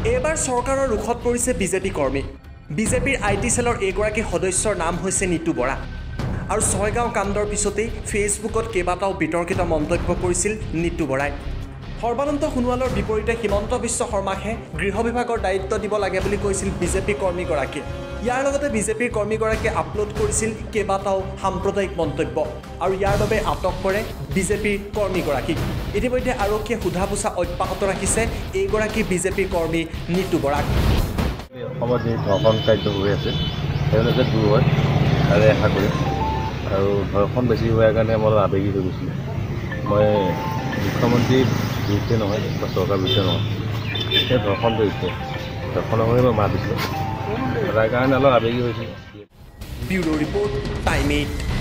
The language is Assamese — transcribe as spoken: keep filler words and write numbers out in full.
এবাৰ চৰকাৰৰ ৰুখত পৰিছে বিজেপি কৰ্মী বিজেপিৰ আই টি সেলৰ এগৰাকী সদস্যৰ নাম হৈছে নিতু বৰা আৰু ছয়গাঁও কাণ্ডৰ পিছতেই ফেচবুকত কেইবাটাও বিতৰ্কিত মন্তব্য কৰিছিল নিতু বৰাই সৰ্বানন্দ সোণোৱালৰ বিপৰীতে হিমন্ত বিশ্ব শৰ্মাকহে গৃহ বিভাগৰ দায়িত্ব দিব লাগে বুলি কৈছিল বিজেপি কৰ্মীগৰাকীয়ে ইয়াৰ লগতে বিজেপিৰ কৰ্মীগৰাকীয়ে আপলোড কৰিছিল কেইবাটাও সাম্প্ৰদায়িক মন্তব্য আৰু ইয়াৰ বাবে আটক কৰে বিজেপিৰ কৰ্মীগৰাকীক ইতিমধ্যে আৰক্ষীয়ে সোধা পোছা অব্যাহত ৰাখিছে এইগৰাকী বিজেপিৰ কৰ্মী নিতু বৰাক অসমত যি ধৰ্ষণ কাৰ্য হৈ আছে তেওঁলোকে দূৰ হয় তাৰে আশা কৰি আৰু ধৰ্ষণ বেছি হোৱাৰ কাৰণে মই আৱেগিক হৈ গৈছিলোঁ মই মুখ্যমন্ত্ৰীৰ বিৰুদ্ধে নহয় বা চৰকাৰৰ বিৰুদ্ধে নহয় সেই ধৰ্ষণ কৰিছে ধৰ্ষণৰ হৈ মই মাত দিছিলোঁ তাৰ কাৰণে অলপ আৱেগিক হৈছিল ব্যুৰো ৰিপৰ্ট টাইম এইট